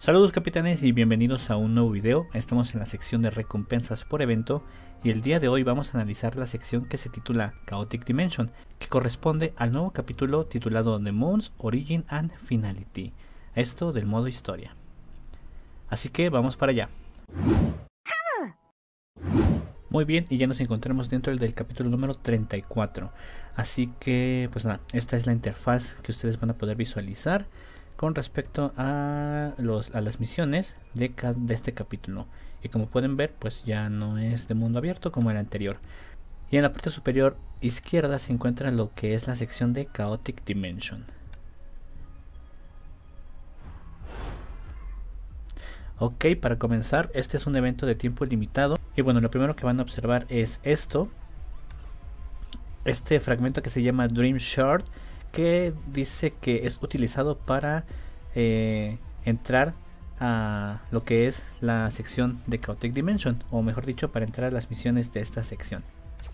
Saludos capitanes y bienvenidos a un nuevo video. Estamos en la sección de recompensas por evento y el día de hoy vamos a analizar la sección que se titula Chaotic Dimension, que corresponde al nuevo capítulo titulado The Moon's Origin and Finality, esto del modo historia. Así que vamos para allá. Muy bien, y ya nos encontramos dentro del capítulo número 34. Así que pues nada, esta es la interfaz que ustedes van a poder visualizar con respecto a las misiones de este capítulo. Y como pueden ver, pues ya no es de mundo abierto como el anterior. Y en la parte superior izquierda se encuentra lo que es la sección de Chaotic Dimension. Ok, para comenzar, este es un evento de tiempo limitado. Y bueno, lo primero que van a observar es esto. Este fragmento que se llama Dream Shard, que dice que es utilizado para entrar a lo que es la sección de Chaotic Dimension, o mejor dicho, para entrar a las misiones de esta sección.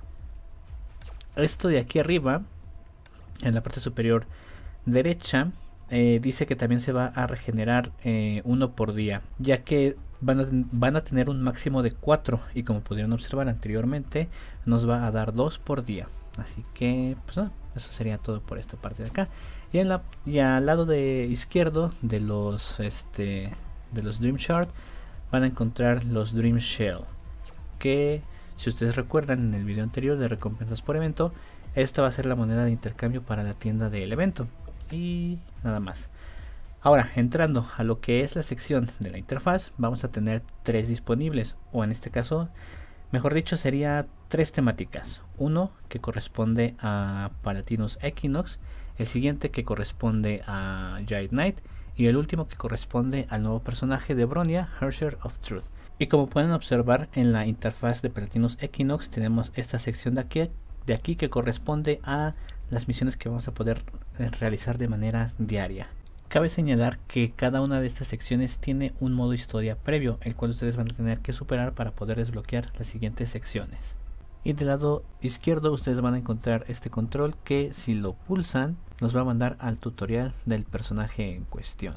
Esto de aquí arriba, en la parte superior derecha, dice que también se va a regenerar uno por día, ya que van a tener un máximo de 4, y como pudieron observar anteriormente, nos va a dar 2 por día. Así que pues no, eso sería todo por esta parte de acá. Y al lado de izquierdo de los Dream Shard van a encontrar los Dream Shell, que si ustedes recuerdan en el video anterior de recompensas por evento, esta va a ser la moneda de intercambio para la tienda del evento. Y nada más. Ahora, entrando a lo que es la sección de la interfaz, vamos a tener 3 disponibles, o en este caso, mejor dicho, sería 3 temáticas. Uno que corresponde a Palatinus Equinox, el siguiente que corresponde a Jade Knight y el último que corresponde al nuevo personaje de Bronya, Herrscher of Truth. Y como pueden observar en la interfaz de Palatinus Equinox tenemos esta sección de aquí que corresponde a las misiones que vamos a poder realizar de manera diaria. Cabe señalar que cada una de estas secciones tiene un modo historia previo, el cual ustedes van a tener que superar para poder desbloquear las siguientes secciones. Y del lado izquierdo ustedes van a encontrar este control que, si lo pulsan, nos va a mandar al tutorial del personaje en cuestión.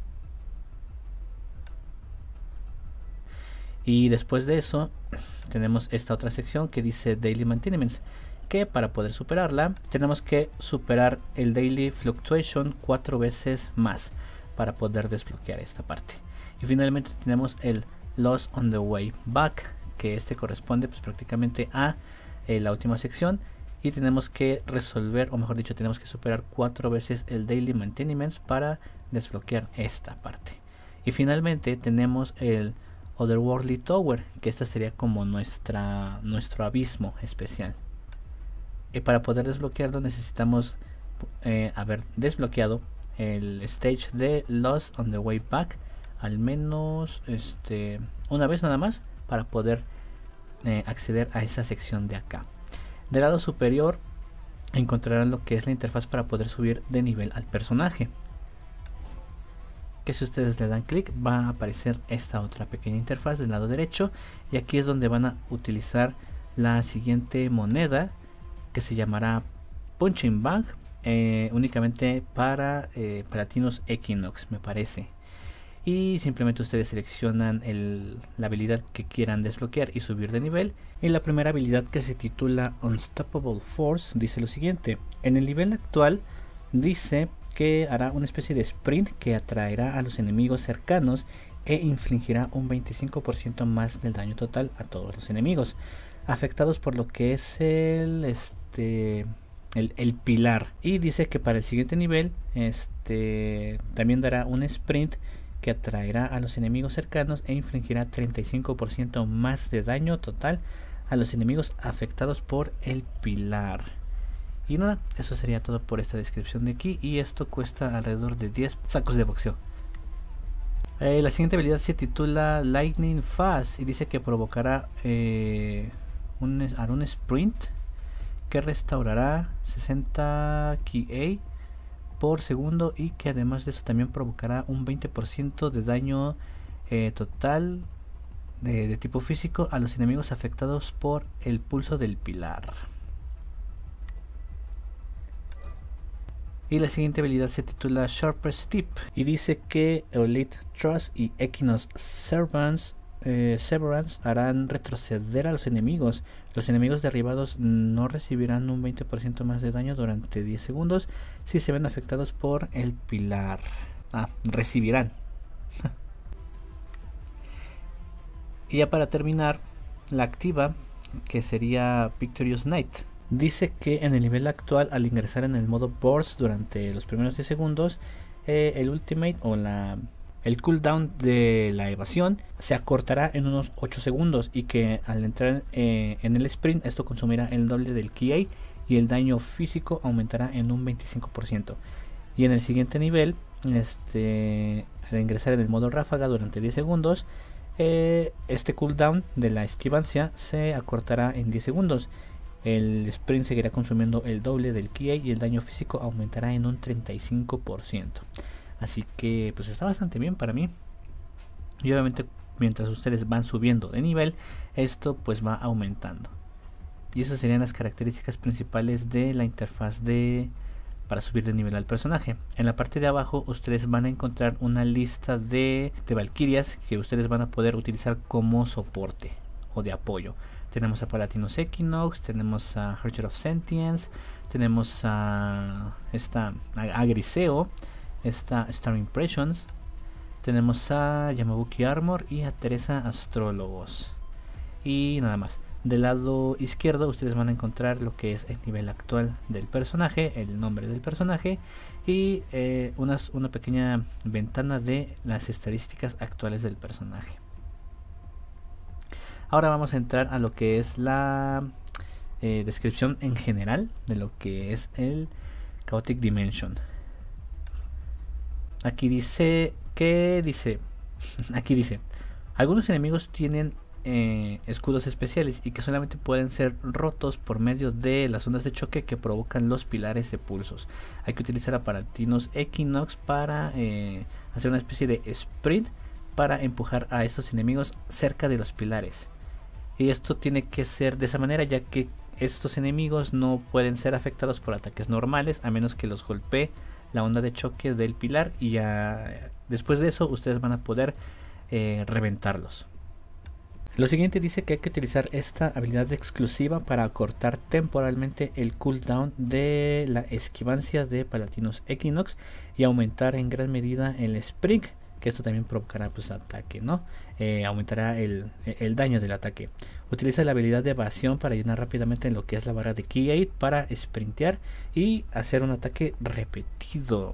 Y después de eso tenemos esta otra sección que dice Daily Maintenance, que para poder superarla tenemos que superar el Daily Fluctuation 4 veces más para poder desbloquear esta parte. Y finalmente tenemos el Lost on the Way Back, que este corresponde pues prácticamente a la última sección, y tenemos que resolver, o mejor dicho, tenemos que superar 4 veces el Daily Maintenance para desbloquear esta parte. Y finalmente tenemos el Otherworldly Tower, que esta sería como nuestro abismo especial. Y para poder desbloquearlo necesitamos haber desbloqueado el stage de Lost on the Way Back al menos una vez nada más para poder acceder a esta sección de acá. Del lado superior encontrarán lo que es la interfaz para poder subir de nivel al personaje, que si ustedes le dan clic va a aparecer esta otra pequeña interfaz del lado derecho, y aquí es donde van a utilizar la siguiente moneda, que se llamará Punching Bag, únicamente para Palatinus Equinox, me parece. Y simplemente ustedes seleccionan la habilidad que quieran desbloquear y subir de nivel. Y la primera habilidad, que se titula Unstoppable Force, dice lo siguiente: en el nivel actual dice que hará una especie de sprint que atraerá a los enemigos cercanos e infligirá un 25% más del daño total a todos los enemigos afectados por lo que es el pilar. Y dice que para el siguiente nivel también dará un sprint que atraerá a los enemigos cercanos e infligirá 35% más de daño total a los enemigos afectados por el pilar. Y nada, eso sería todo por esta descripción de aquí, y esto cuesta alrededor de 10 sacos de boxeo. La siguiente habilidad se titula Lightning Fast y dice que provocará un sprint que restaurará 60 KA por segundo, y que además de eso también provocará un 20% de daño total de tipo físico a los enemigos afectados por el pulso del pilar. Y la siguiente habilidad se titula Sharpest Tip y dice que Elite Trust y Equinox Severance harán retroceder a los enemigos. Los enemigos derribados no recibirán un 20% más de daño durante 10 segundos si se ven afectados por el pilar. Recibirán. Y ya para terminar, la activa, que sería Victorious Knight, dice que en el nivel actual, al ingresar en el modo Burst durante los primeros 10 segundos, el ultimate o el cooldown de la evasión se acortará en unos 8 segundos y que al entrar en el sprint esto consumirá el doble del ki y el daño físico aumentará en un 25%. Y en el siguiente nivel, al ingresar en el modo ráfaga durante 10 segundos, este cooldown de la esquivancia se acortará en 10 segundos. El sprint seguirá consumiendo el doble del ki y el daño físico aumentará en un 35%. Así que pues está bastante bien para mí. Y obviamente mientras ustedes van subiendo de nivel, esto pues va aumentando. Y esas serían las características principales de la interfaz para subir de nivel al personaje. En la parte de abajo ustedes van a encontrar una lista de valquirias que ustedes van a poder utilizar como soporte o de apoyo. Tenemos a Palatinus Equinox, tenemos a Archer of Sentience, tenemos a Griseo, Star Impressions, tenemos a Yamabuki Armor y a Teresa Astrólogos. Y nada más. Del lado izquierdo ustedes van a encontrar lo que es el nivel actual del personaje, el nombre del personaje y una pequeña ventana de las estadísticas actuales del personaje. Ahora vamos a entrar a lo que es la descripción en general de lo que es el Chaotic Dimension. Aquí dice aquí dice, algunos enemigos tienen escudos especiales y que solamente pueden ser rotos por medio de las ondas de choque que provocan los pilares de pulsos. Hay que utilizar a Palatinus Equinox para hacer una especie de sprint para empujar a estos enemigos cerca de los pilares. Y esto tiene que ser de esa manera, ya que estos enemigos no pueden ser afectados por ataques normales a menos que los golpee la onda de choque del pilar, y ya después de eso ustedes van a poder reventarlos. Lo siguiente dice que hay que utilizar esta habilidad exclusiva para acortar temporalmente el cooldown de la esquivancia de Palatinus Equinox y aumentar en gran medida el sprint, que esto también provocará pues ataque, ¿no? Aumentará el daño del ataque. Utiliza la habilidad de evasión para llenar rápidamente en lo que es la barra de ki para sprintear y hacer un ataque repetido.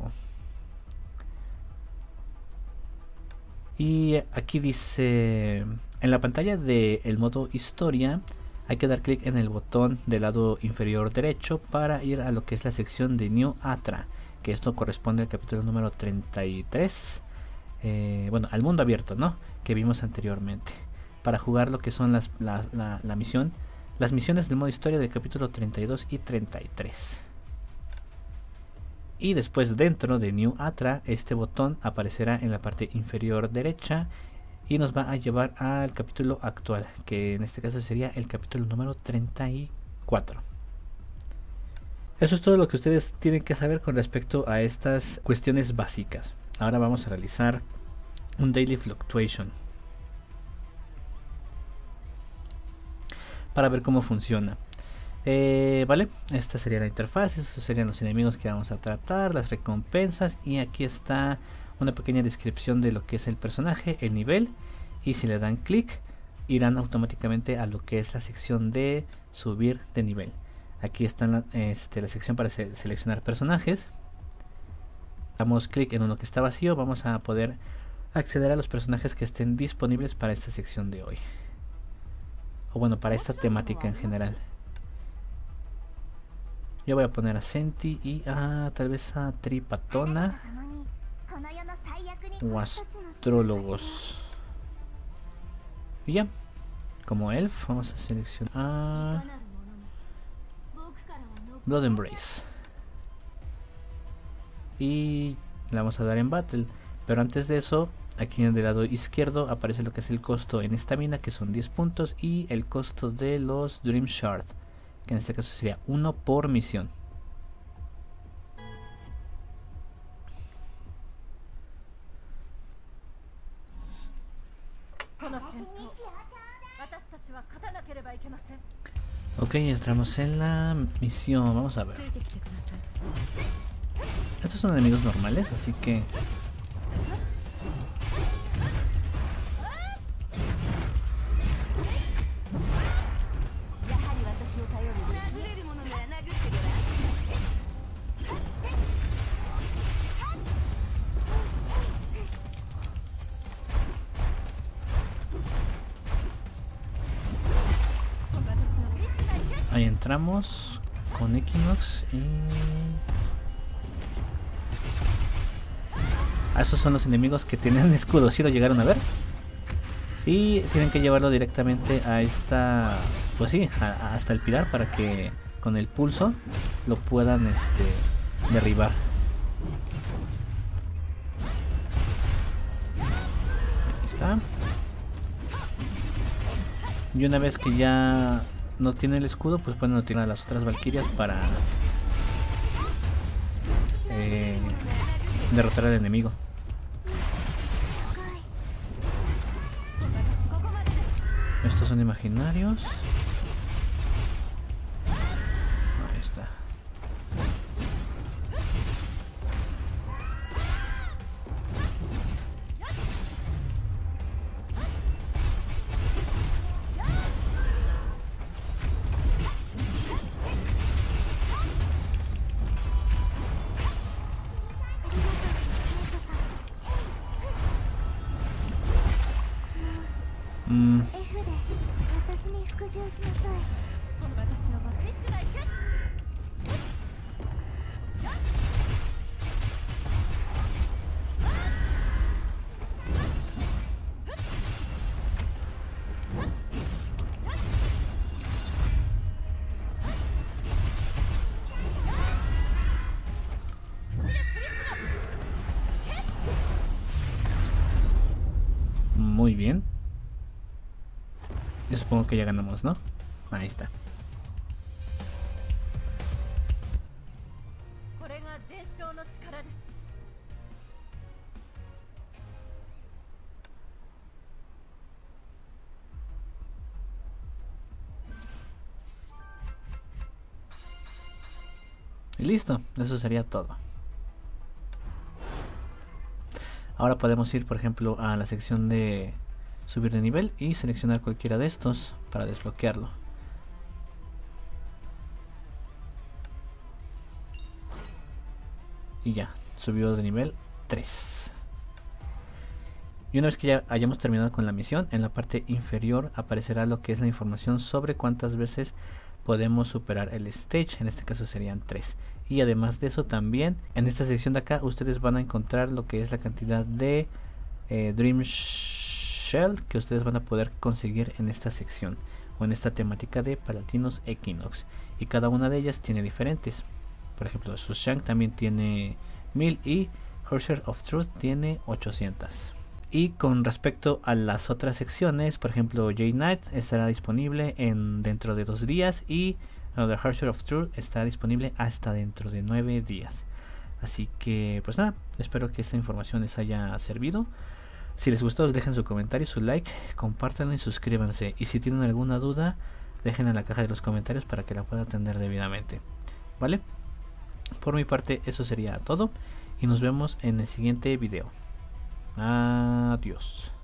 Y aquí dice, en la pantalla del modo historia hay que dar clic en el botón del lado inferior derecho para ir a lo que es la sección de New Atra, que esto corresponde al capítulo número 33, bueno, al mundo abierto, ¿no?, que vimos anteriormente, para jugar lo que son las misiones del modo historia del capítulo 32 y 33. Y después dentro de New Atra este botón aparecerá en la parte inferior derecha y nos va a llevar al capítulo actual, que en este caso sería el capítulo número 34. Eso es todo lo que ustedes tienen que saber con respecto a estas cuestiones básicas. Ahora vamos a realizar un Daily Fluctuation para ver cómo funciona. Vale, esta sería la interfaz, estos serían los enemigos que vamos a tratar, las recompensas, y aquí está una pequeña descripción de lo que es el personaje, el nivel, y si le dan clic irán automáticamente a lo que es la sección de subir de nivel. Aquí está la sección para seleccionar personajes. Damos clic en uno que está vacío, vamos a poder acceder a los personajes que estén disponibles para esta sección de hoy, o bueno, para esta temática en general. Yo voy a poner a Senti y tal vez a Tripatona o Astrólogos. Y ya, como Elf vamos a seleccionar Blood Embrace y le vamos a dar en Battle. Pero antes de eso, aquí en el lado izquierdo aparece lo que es el costo en estamina, que son 10 puntos, y el costo de los Dream Shard, que en este caso sería 1 por misión. Ok, entramos en la misión. Vamos a ver. Estos son enemigos normales, así que... Ahí entramos con Equinox y... esos son los enemigos que tienen escudo, ¿sí lo llegaron a ver? Y tienen que llevarlo directamente a esta... pues sí, hasta el pilar para que con el pulso lo puedan derribar. Ahí está. Y una vez que ya no tiene el escudo, pues pueden utilizar a las otras valquirias para derrotar al enemigo. Estos son imaginarios. Ahí está. Muy bien. Yo supongo que ya ganamos, ¿no? Ahí está. Y listo, eso sería todo. Ahora podemos ir, por ejemplo, a la sección de subir de nivel y seleccionar cualquiera de estos para desbloquearlo. Y ya, subió de nivel 3. Y una vez que ya hayamos terminado con la misión, en la parte inferior aparecerá lo que es la información sobre cuántas veces podemos superar el stage. En este caso serían 3. Y además de eso también, en esta sección de acá, ustedes van a encontrar lo que es la cantidad de Dream Shell que ustedes van a poder conseguir en esta sección o en esta temática de Palatinos Equinox. Y cada una de ellas tiene diferentes. Por ejemplo, Sushank también tiene 1000 y Horser of Truth tiene 800. Y con respecto a las otras secciones, por ejemplo, J-Knight estará disponible dentro de 2 días y The Horser of Truth estará disponible hasta dentro de 9 días. Así que pues nada, espero que esta información les haya servido. Si les gustó, dejen su comentario, su like, compártanlo y suscríbanse. Y si tienen alguna duda, dejen en la caja de los comentarios para que la pueda atender debidamente. ¿Vale? Por mi parte, eso sería todo. Y nos vemos en el siguiente video. Adiós.